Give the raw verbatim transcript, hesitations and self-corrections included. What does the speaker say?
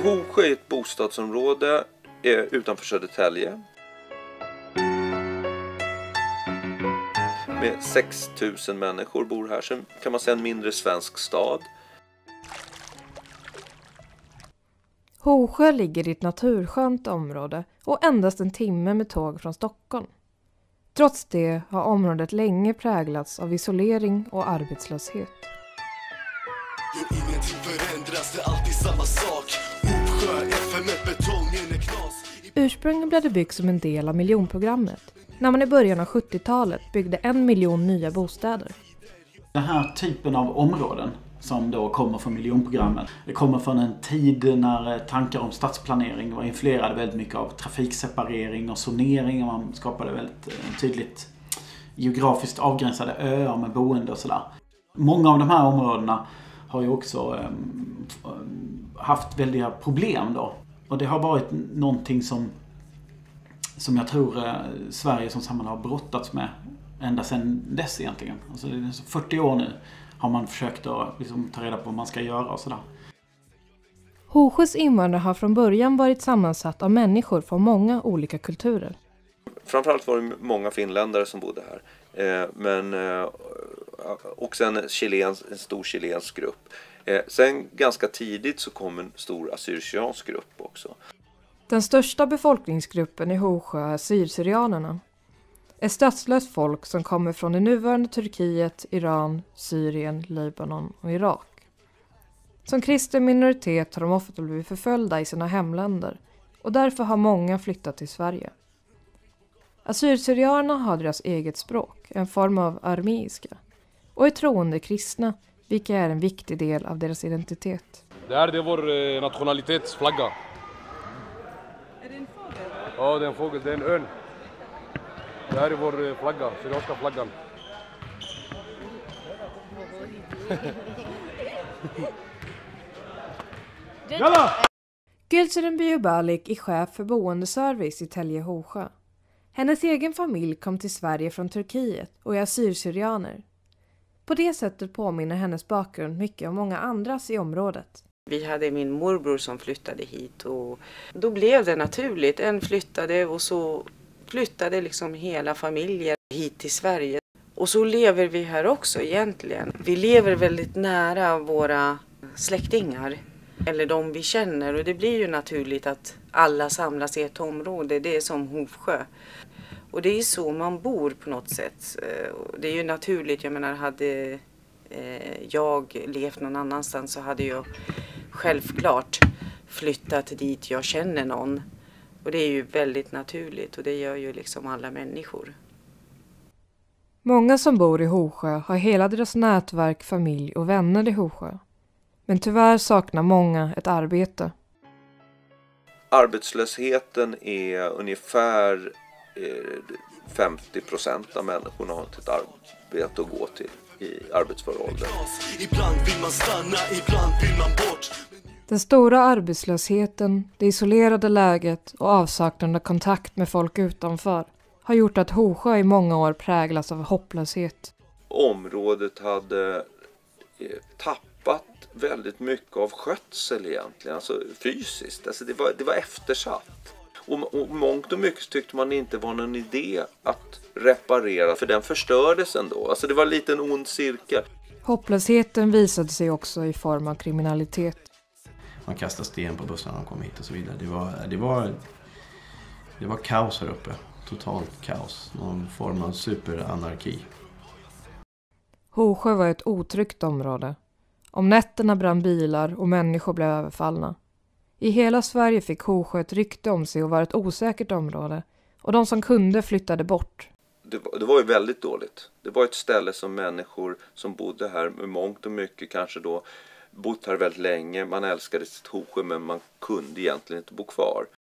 Hovsjö är ett bostadsområde utanför Södetälje med sex tusen människor bor här. Sen kan man säga en mindre svensk stad. Hovsjö ligger i ett naturskönt område och endast en timme med tåg från Stockholm. Trots det har området länge präglats av isolering och arbetslöshet. Ingenting förändras, det är alltid samma sak. Hovsjö, F M, betongen är knas. Ursprungligen blev det byggt som en del av miljonprogrammet, när man i början av sjuttiotalet byggde en miljon nya bostäder. Den här typen av områden som då kommer från miljonprogrammet, det kommer från en tid när tankar om stadsplanering var influerade väldigt mycket av trafikseparering och zonering, och man skapade väldigt tydligt geografiskt avgränsade öar med boende och sådär. Många av de här områdena har ju också eh, haft väldiga problem då. Och det har varit någonting som, som jag tror eh, Sverige som samhälle har brottats med ända sedan dess egentligen. Alltså det är fyrtio år nu har man försökt att liksom, ta reda på vad man ska göra och sådär. Hovsjös invandrare har från början varit sammansatt av människor från många olika kulturer. Framförallt var det många finländare som bodde här. Eh, men eh, också en, chilens, en stor chilensk grupp. Eh, sen ganska tidigt så kom en stor assyrisk grupp också. Den största befolkningsgruppen i Hovsjö är assyrianerna. Ett statslöst folk som kommer från det nuvarande Turkiet, Iran, Syrien, Libanon och Irak. Som kristen minoritet har de ofta blivit förföljda i sina hemländer och därför har många flyttat till Sverige. Assyrianerna har deras eget språk, en form av arameiska, och är troende kristna, vilka är en viktig del av deras identitet. Det här är vår nationalitetsflagga. Är det en fågel? Ja, det är en fågel, det är en örn. Det här är vår flagga, syrianska flaggan. Gülseren Biobalik är chef för boendeservice i Tälje Hovsjö. Hennes egen familj kom till Sverige från Turkiet och är assyrianer. På det sättet påminner hennes bakgrund mycket om många andras i området. Vi hade min morbror som flyttade hit och då blev det naturligt. En flyttade och så flyttade liksom hela familjen hit till Sverige. Och så lever vi här också egentligen. Vi lever väldigt nära våra släktingar. Eller de vi känner, och det blir ju naturligt att alla samlas i ett område. Det är som Hovsjö. Och det är så man bor på något sätt. Det är ju naturligt, jag menar hade jag levt någon annanstans så hade jag självklart flyttat dit jag känner någon. Och det är ju väldigt naturligt och det gör ju liksom alla människor. Många som bor i Hovsjö har hela deras nätverk, familj och vänner i Hovsjö. Men tyvärr saknar många ett arbete. Arbetslösheten är ungefär femtio procent av människorna har inte ett arbete att gå till i arbetsför ålder. Ibland vill man stanna, ibland vill man bort. Den stora arbetslösheten, det isolerade läget och avsaknad av kontakt med folk utanför har gjort att Hovsjö i många år präglas av hopplöshet. Området hade tappat väldigt mycket av skötsel egentligen, alltså fysiskt. Alltså det var, det var eftersatt. Och, och mångt och mycket tyckte man inte var någon idé att reparera, för den förstördes ändå. Alltså det var en liten ond cirkel. Hopplösheten visade sig också i form av kriminalitet. Man kastade sten på bussarna när de kom hit och så vidare. Det var, det var, det var kaos här uppe. Totalt kaos. Någon form av superanarki. Hovsjö var ett otryggt område. Om nätterna brann bilar och människor blev överfallna. I hela Sverige fick Hovsjö ett rykte om sig och var ett osäkert område. Och de som kunde flyttade bort. Det var, det var ju väldigt dåligt. Det var ett ställe som människor som bodde här med mångt och mycket kanske då bott här väldigt länge. Man älskade sitt Hovsjö men man kunde egentligen inte bo kvar.